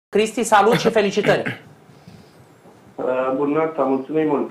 Cristi, salut și felicitări! Bună dimineața, mulțumim mult!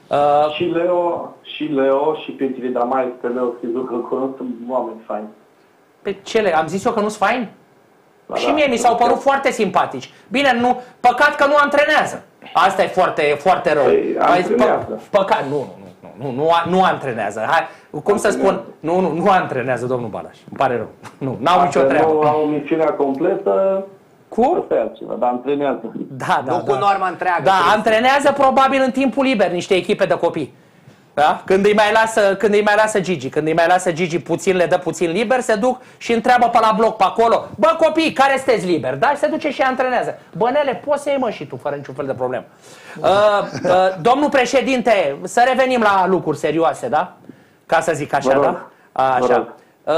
Și Leo și Petri, dar mai este Leo, știți că îl cunosc, sunt oameni faini. Pe cele? Am zis eu că nu sunt faini? Și mie mi s-au părut foarte simpatici. Bine, nu, păcat că nu antrenează. Asta e foarte, foarte rău. Păcat, nu antrenează. Hai, cum să spun? Nu antrenează, domnul Balaș. Îmi pare rău. N-au nicio treabă. Nu au misiunea completă. Cum? Asta e altceva, dar antrenează. Nu cu norma întreagă. Da, antrenează probabil în timpul liber niște echipe de copii. Da? Când îi mai lasă Gigi. Când îi mai lasă Gigi puțin, le dă puțin liber, se duc și întreabă pe la bloc, pe acolo. Bă, copii, care sunteți liberi? Da? Și se duce și antrenează. Bănele, poți să iei, mă, și tu, fără niciun fel de problemă. Domnul președinte, să revenim la lucruri serioase, da? Ca să zic așa, da? Așa.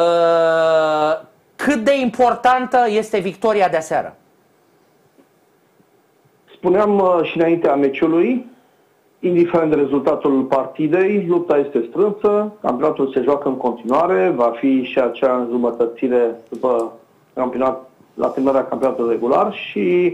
Cât de importantă este victoria de aseară? Spuneam și înaintea meciului, indiferent de rezultatul partidei, lupta este strânsă, campionatul se joacă în continuare, va fi și acea înjumătățire după campionat, la terminarea campionatului regular și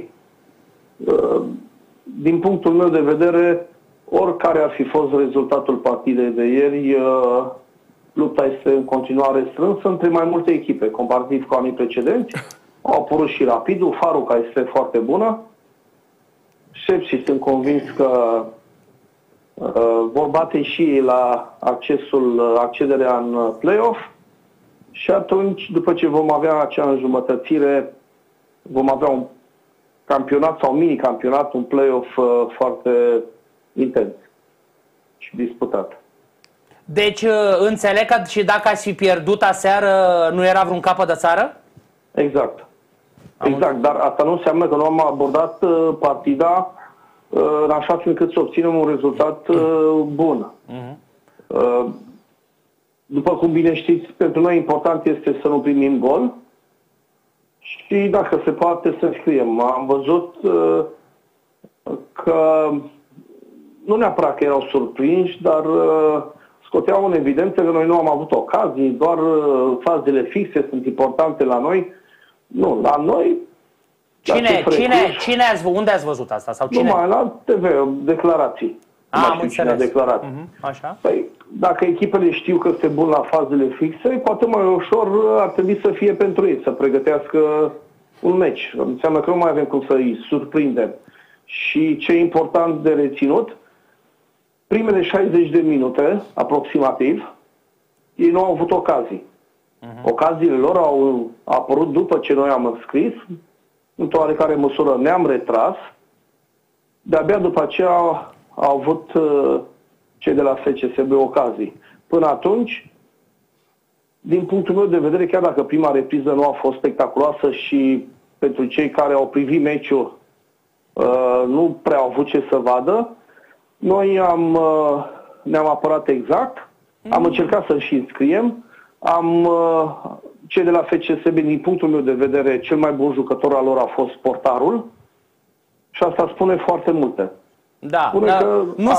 din punctul meu de vedere, oricare ar fi fost rezultatul partidei de ieri, lupta este în continuare strânsă între mai multe echipe, comparativ cu anii precedenți. Au apărut și Rapidul, Faruca este foarte bună. Sepsi sunt convins că vor bate și ei la accederea în play-off și atunci, după ce vom avea acea înjumătățire, vom avea un campionat sau mini-campionat, un play-off foarte intens și disputat. Deci înțeleg că și dacă ați fi pierdut aseară, nu era vreun capăt de țară? Exact. Exact, dar asta nu înseamnă că nu am abordat partida în așa fel încât să obținem un rezultat bun. După cum bine știți, pentru noi important este să nu primim gol și dacă se poate să scriem. Am văzut că nu neapărat că erau surprinși, dar scoteau în evidență că noi nu am avut ocazii, doar fazele fixe sunt importante la noi. Nu, la noi... Unde ați văzut asta? Sau cine? Numai la TV, declarații. Am înțeles. Așa. Păi, dacă echipele știu că este bun la fazele fixe, poate mai ușor ar trebui să fie pentru ei, să pregătească un meci. Înseamnă că nu mai avem cum să îi surprindem. Și ce e important de reținut, primele 60 de minute, aproximativ, ei nu au avut ocazii. Ocaziile lor au apărut după ce noi am înscris, într-o oarecare măsură ne-am retras, de-abia după aceea au avut cei de la FCSB ocazii. Până atunci, din punctul meu de vedere, chiar dacă prima repriză nu a fost spectaculoasă și pentru cei care au privit meciul nu prea au avut ce să vadă, noi ne-am apărat exact, am încercat să-și înscriem, cei de la FCSB, din punctul meu de vedere, cel mai bun jucător al lor a fost portarul și asta spune foarte multe. Da, spune că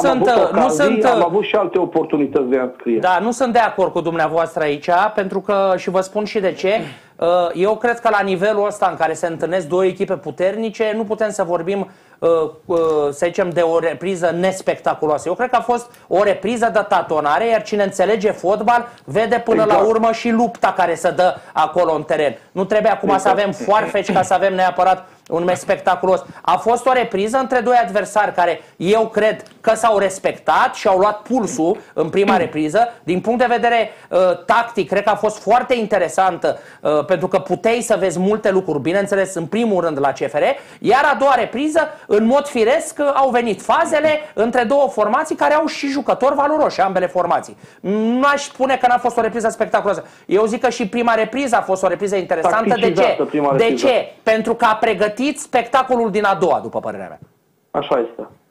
am avut și alte oportunități de a înscrie. Da, nu sunt de acord cu dumneavoastră aici, pentru că, și vă spun și de ce, eu cred că la nivelul ăsta în care se întâlnesc două echipe puternice, nu putem să vorbim, să zicem, de o repriză nespectaculoasă. Eu cred că a fost o repriză de tatonare, iar cine înțelege fotbal vede până la urmă și lupta care se dă acolo în teren. Nu trebuie acum să avem foarfeci ca să avem neapărat un meci spectaculos. A fost o repriză între doi adversari care eu cred că s-au respectat și au luat pulsul în prima repriză. Din punct de vedere tactic, cred că a fost foarte interesantă, pentru că puteai să vezi multe lucruri, bineînțeles, în primul rând la CFR, iar a doua repriză, în mod firesc, au venit fazele între două formații care au și jucători valoroși, ambele formații. Nu aș spune că n-a fost o repriză spectaculoasă. Eu zic că și prima repriză a fost o repriză interesantă. De ce? De ce? Pentru că a pregătit spectacolul din a doua, după părerea mea. Așa este.